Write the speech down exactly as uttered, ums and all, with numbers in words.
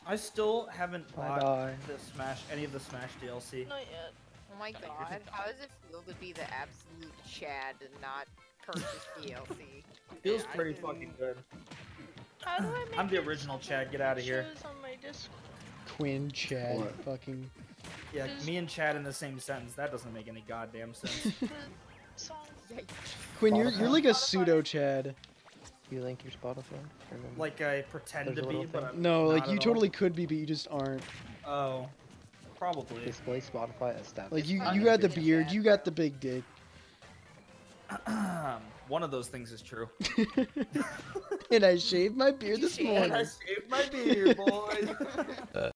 I still haven't bought Bye-bye. the Smash, any of the Smash D L C. Not yet. Oh my god, how does it feel to be the absolute Chad and not purchase D L C? Feels Yeah, I pretty didn't- fucking good. How do I make I'm the it original so Chad, that get outta it here. shows on my Discord? Quinn, Chad, What? fucking. Yeah, Is- me and Chad in the same sentence. That doesn't make any goddamn sense. The song. Quinn, you're you're like a Spotify. pseudo Chad. You link your Spotify? Or no? Like I pretend There's to a be, little but thing. I'm No, not like at you all. totally could be, but you just aren't. Oh, probably. Display Spotify established. Like you, fine you if got the it's beard, Chad, you got though. the big dick. One of those things is true. And I shaved my beard You this shaved? morning. I shaved my beard, boys.